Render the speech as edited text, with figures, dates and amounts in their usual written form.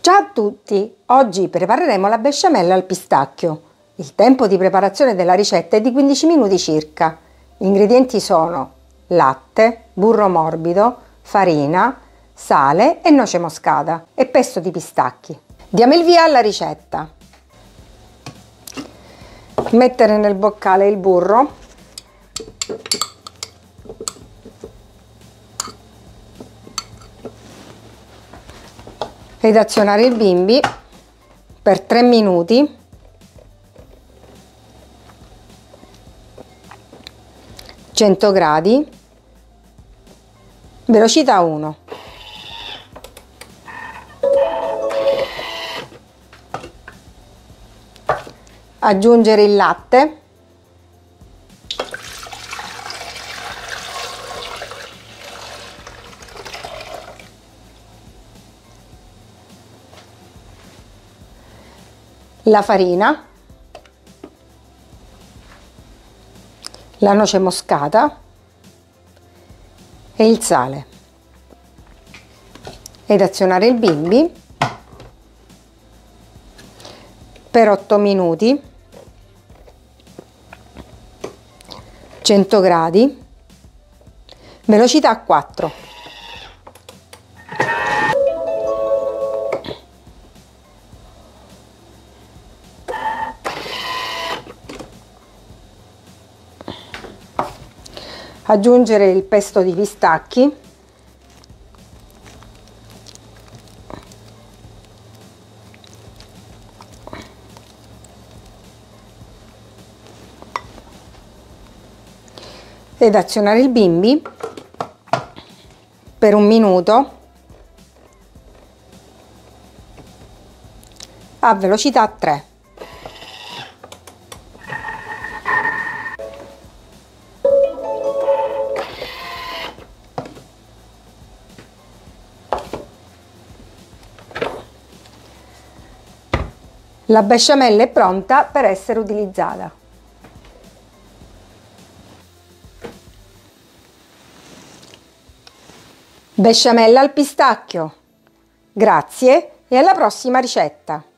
Ciao a tutti! Oggi prepareremo la besciamella al pistacchio. Il tempo di preparazione della ricetta è di 15 minuti circa. Gli ingredienti sono latte, burro morbido, farina, sale e noce moscata e pesto di pistacchi. Diamo il via alla ricetta. Mettere nel boccale il burro, ed azionare il bimbi per 3 minuti, gradi, velocità 1. Aggiungere il latte, la farina, la noce moscata e il sale ed azionare il bimbi per 8 minuti, 100 gradi, velocità 4. Aggiungere il pesto di pistacchi, ed azionare il bimbi per 1 minuto a velocità 3. La besciamella è pronta per essere utilizzata. Besciamella al pistacchio. Grazie e alla prossima ricetta!